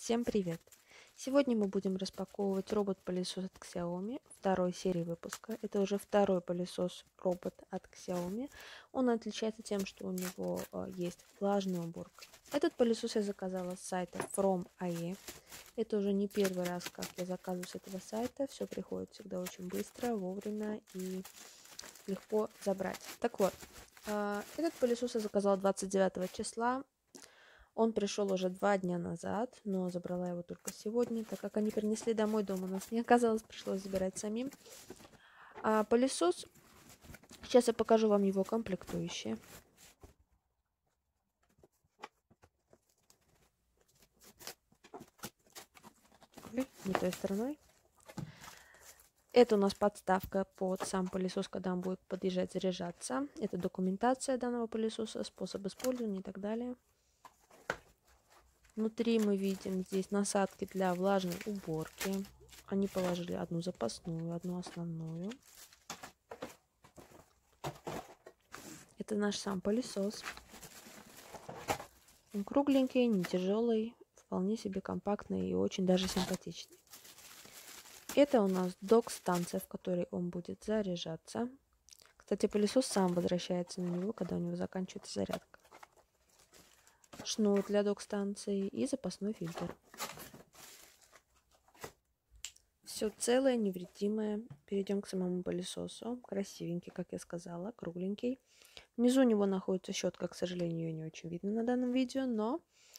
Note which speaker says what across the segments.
Speaker 1: Всем привет! Сегодня мы будем распаковывать робот-пылесос от Xiaomi второй серии выпуска. Это уже второй пылесос-робот от Xiaomi. Он отличается тем, что у него есть влажная уборка. Этот пылесос я заказала с сайта From.ae. Это уже не первый раз, как я заказываю с этого сайта. Все приходит всегда очень быстро, вовремя и легко забрать. Так вот, этот пылесос я заказала 29 числа. Он пришел уже 2 дня назад, но забрала его только сегодня, так как они принесли домой, дома у нас не оказалось, пришлось забирать самим. Пылесос, сейчас я покажу вам его комплектующие. Ой, не той стороной. Это у нас подставка под сам пылесос, когда он будет подъезжать, заряжаться. Это документация данного пылесоса, способ использования и так далее. Внутри мы видим здесь насадки для влажной уборки. Они положили одну запасную, одну основную. Это наш сам пылесос. Он кругленький, не тяжелый, вполне себе компактный и очень даже симпатичный. Это у нас док-станция, в которой он будет заряжаться. Кстати, пылесос сам возвращается на него, когда у него заканчивается зарядка. Шнур для док-станции и запасной фильтр. Все целое, невредимое. Перейдем к самому пылесосу. Красивенький, как я сказала, кругленький. Внизу у него находится щетка, к сожалению, ее не очень видно на данном видео, но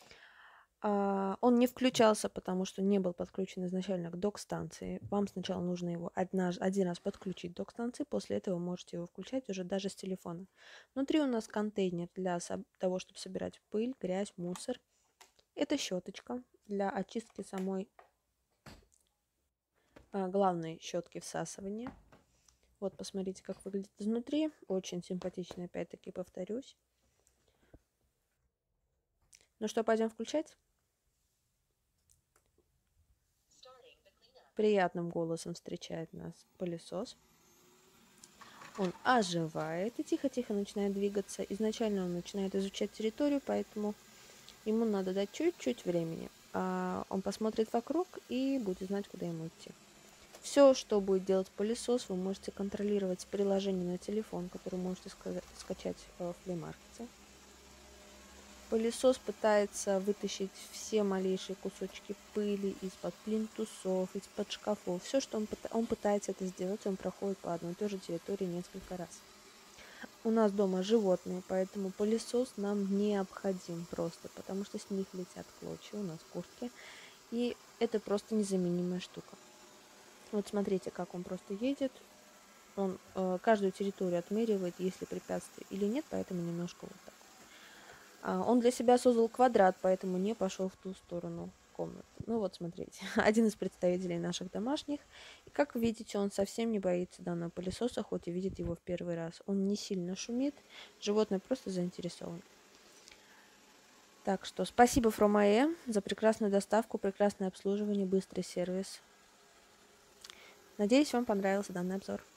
Speaker 1: он не включался, потому что не был подключен изначально к док-станции. Вам сначала нужно его один раз подключить к док-станции, после этого можете его включать уже даже с телефона. Внутри у нас контейнер для того, чтобы собирать пыль, грязь, мусор. Это щеточка для очистки самой главной щетки всасывания. Вот, посмотрите, как выглядит изнутри. Очень симпатично, опять-таки повторюсь. Ну что, пойдем включать? Приятным голосом встречает нас пылесос. Он оживает и тихо-тихо начинает двигаться. Изначально он начинает изучать территорию, поэтому ему надо дать чуть-чуть времени. Он посмотрит вокруг и будет знать, куда ему идти. Все, что будет делать пылесос, вы можете контролировать с приложения на телефон, который можете скачать в Play Market. Пылесос пытается вытащить все малейшие кусочки пыли из-под плинтусов, из-под шкафов. Все, что он пытается это сделать, он проходит по одной и той же территории несколько раз. У нас дома животные, поэтому пылесос нам необходим просто, потому что с них летят клочья, у нас куртки. И это просто незаменимая штука. Вот смотрите, как он просто едет. Он каждую территорию отмеривает, есть ли препятствие или нет, поэтому немножко вот так. Он для себя создал квадрат, поэтому не пошел в ту сторону комнаты. Ну вот, смотрите, один из представителей наших домашних. И как вы видите, он совсем не боится данного пылесоса, хоть и видит его в первый раз. Он не сильно шумит, животное просто заинтересовано. Так что спасибо From.ae за прекрасную доставку, прекрасное обслуживание, быстрый сервис. Надеюсь, вам понравился данный обзор.